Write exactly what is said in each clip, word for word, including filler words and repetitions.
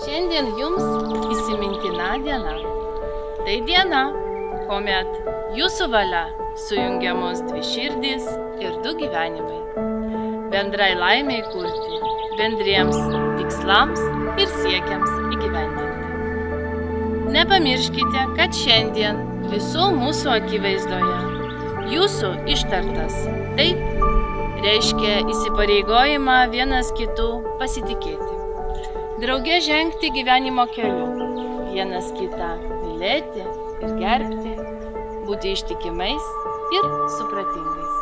Šiandien jums įsimintina diena. Tai diena, kuomet jūsų valia sujungiamos dvi širdys ir du gyvenimai. Bendrai laimiai kurti, bendriems tikslams ir siekiams įgyvendinti. Nepamirškite, kad šiandien visų mūsų akivaizdoje jūsų ištartas taip reiškia įsipareigojimą vienas kitų pasitikėti. Drauge žengti gyvenimo keliu, vienas kitą mylėti ir gerbti, būti ištikimais ir supratingais.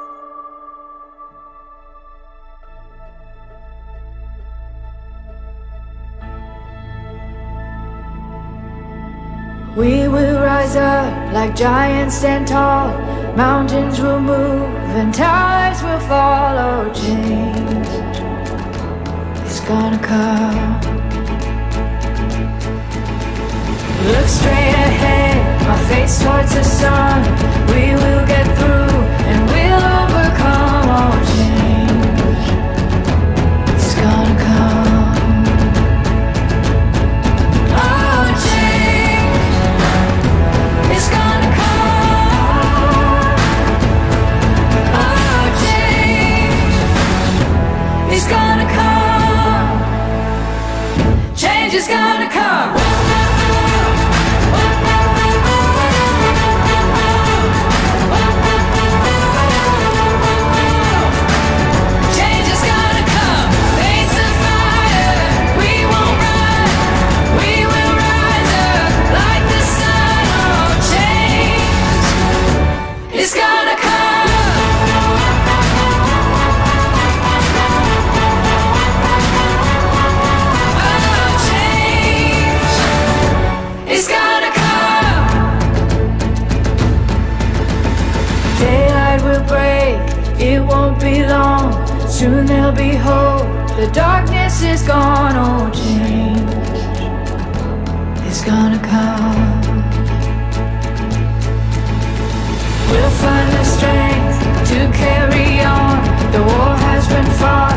We will rise up like giants stand tall. Mountains will move and towers will fall. Oh, change is gonna come. Look straight ahead, my face towards the sun. We will get through and we'll overcome. Oh, change is gonna come. Oh, change is gonna come. Oh, change is gonna come. Change is gonna come. It won't be long, soon there'll be hope. The darkness is gone, oh, change is gonna come. We'll find the strength to carry on. The war has been fought.